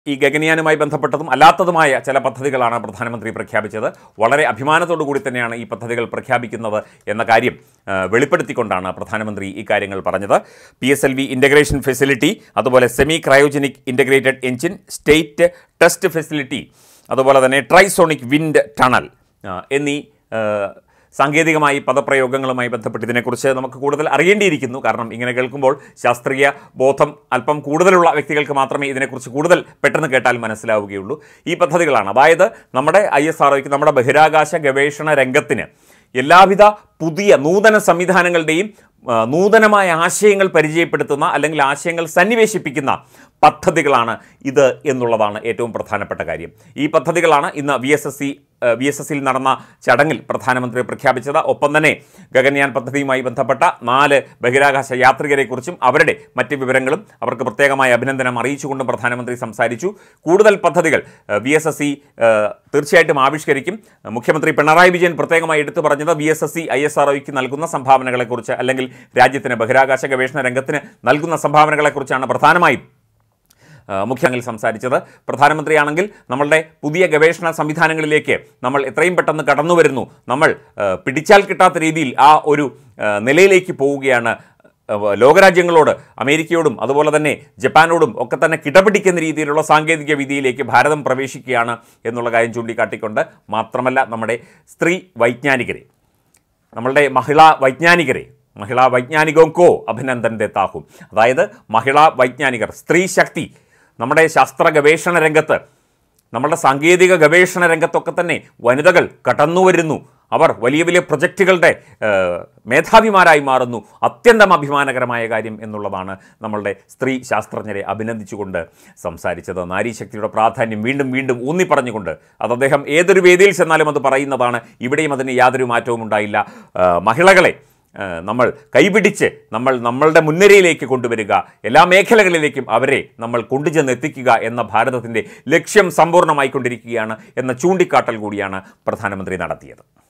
ഈ ഗഗൻയാനുമായി ബന്ധപ്പെട്ടതും അല്ലാത്തതുമായ ചില പദ്ധതികളാണ് പ്രധാനമന്ത്രി പ്രഖ്യാപിച്ചത്. വളരെ അഭിമാനത്തോടു കൂടി തന്നെയാണ് ഈ പദ്ധതികൾ പ്രഖ്യാപിക്കുന്നത് എന്ന കാര്യം വെളിപ്പെടുത്തിക്കൊണ്ടാണ് പ്രധാനമന്ത്രി ഈ കാര്യങ്ങൾ പറഞ്ഞത്. PSLV ഇൻ്റഗ്രേഷൻ ഫെസിലിറ്റി, അതുപോലെ semi cryogenic integrated engine, state test facility, അതുപോലെ തന്നെ ട്രൈസോണിക് വിൻഡ് ടണൽ എന്നീ സാങ്കേതികമായി പദപ്രയോഗങ്ങളുമായി ബന്ധപ്പെട്ട് ഇതിനെക്കുറിച്ച് നമുക്ക് കൂടുതൽ അറിയേണ്ടിയിരിക്കുന്നു. കാരണം ഇങ്ങനെ കേൾക്കുമ്പോൾ ശാസ്ത്രീയ ബോധം അല്പം കൂടുതലുള്ള വ്യക്തികൾക്ക് മാത്രമേ ഇതിനെക്കുറിച്ച് കൂടുതൽ പെട്ടെന്ന് കേട്ടാൽ മനസ്സിലാവുകയുള്ളൂ. ഈ പദ്ധതികളാണ്, അതായത് നമ്മുടെ ISROയ്ക്ക്, നമ്മുടെ ബഹിരാകാശ ഗവേഷണ രംഗത്തിന് എല്ലാവിധ പുതിയ നൂതന സംവിധാനങ്ങളുടെയും നൂതനമായ ആശയങ്ങൾ പരിചയപ്പെടുത്തുന്ന അല്ലെങ്കിൽ ആശയങ്ങൾ സന്നിവേശിപ്പിക്കുന്ന പദ്ധതികളാണ് ഇത് എന്നുള്ളതാണ് ഏറ്റവും പ്രധാനപ്പെട്ട കാര്യം. ഈ പദ്ധതികളാണ് ഇന്ന് VSSൽ നടന്ന ചടങ്ങിൽ പ്രധാനമന്ത്രി പ്രഖ്യാപിച്ചത്. ഒപ്പം തന്നെ ഗഗൻയാൻ പദ്ധതിയുമായി ബന്ധപ്പെട്ട 4 ബഹിരാകാശ യാത്രികരെക്കുറിച്ചും അവരുടെ മറ്റ് വിവരങ്ങളും അവർക്ക് പ്രത്യേകമായ അഭിനന്ദനം അറിയിച്ചുകൊണ്ടും പ്രധാനമന്ത്രി സംസാരിച്ചു. കൂടുതൽ പദ്ധതികൾ VSSC തീർച്ചയായിട്ടും ആവിഷ്കരിക്കും. മുഖ്യമന്ത്രി പിണറായി വിജയൻ പ്രത്യേകമായി എടുത്തു പറഞ്ഞത് VSSC ISROയ്ക്ക് നൽകുന്ന സംഭാവനകളെക്കുറിച്ച്, അല്ലെങ്കിൽ രാജ്യത്തിന് ബഹിരാകാശ ഗവേഷണ രംഗത്തിന് നൽകുന്ന സംഭാവനകളെക്കുറിച്ചാണ് പ്രധാനമായും മുഖ്യമന്ത്രി സംസാരിച്ചത്. പ്രധാനമന്ത്രിയാണെങ്കിൽ നമ്മളുടെ പുതിയ ഗവേഷണ സംവിധാനങ്ങളിലേക്ക് നമ്മൾ എത്രയും പെട്ടെന്ന് കടന്നു വരുന്നു, നമ്മൾ പിടിച്ചാൽ കിട്ടാത്ത രീതിയിൽ ആ ഒരു നിലയിലേക്ക് പോവുകയാണ്. ലോകരാജ്യങ്ങളോട്, അമേരിക്കയോടും അതുപോലെ തന്നെ ജപ്പാനോടും ഒക്കെ തന്നെ കിടപിടിക്കുന്ന രീതിയിലുള്ള സാങ്കേതിക വിദ്യയിലേക്ക് ഭാരതം പ്രവേശിക്കുകയാണ് എന്നുള്ള കാര്യം ചൂണ്ടിക്കാട്ടിക്കൊണ്ട്, മാത്രമല്ല നമ്മുടെ സ്ത്രീ വൈജ്ഞാനികരെ, നമ്മളുടെ മഹിളാ വൈജ്ഞാനികോങ്കോ അഭിനന്ദൻ ദേത്താഹും, അതായത് മഹിളാ വൈജ്ഞാനികർ, സ്ത്രീ ശക്തി നമ്മുടെ ശാസ്ത്ര ഗവേഷണ രംഗത്ത്, നമ്മുടെ സാങ്കേതിക ഗവേഷണ രംഗത്തൊക്കെ തന്നെ വനിതകൾ കടന്നു വരുന്നു. അവർ വലിയ വലിയ പ്രൊജക്റ്റുകളുടെ മേധാവിമാരായി മാറുന്നു. അത്യന്തം അഭിമാനകരമായ കാര്യം എന്നുള്ളതാണ് നമ്മളുടെ സ്ത്രീ ശാസ്ത്രജ്ഞരെ അഭിനന്ദിച്ചുകൊണ്ട് സംസാരിച്ചത്. നാരീശക്തിയുടെ പ്രാധാന്യം വീണ്ടും വീണ്ടും ഊന്നിപ്പറഞ്ഞുകൊണ്ട്, അത് അദ്ദേഹം ഏതൊരു വേദിയിൽ ചെന്നാലും അത് പറയുന്നതാണ്. ഇവിടെയും അതിന് യാതൊരു മാറ്റവും ഉണ്ടായില്ല. മഹിളകളെ നമ്മൾ കൈപിടിച്ച് നമ്മളുടെ മുൻനിരയിലേക്ക് കൊണ്ടുവരിക, എല്ലാ മേഖലകളിലേക്കും അവരെ നമ്മൾ കൊണ്ടുചെന്ന് എത്തിക്കുക എന്ന ഭാരതത്തിൻ്റെ ലക്ഷ്യം സമ്പൂർണ്ണമായിക്കൊണ്ടിരിക്കുകയാണ് എന്ന ചൂണ്ടിക്കാട്ടൽ കൂടിയാണ് പ്രധാനമന്ത്രി നടത്തിയത്.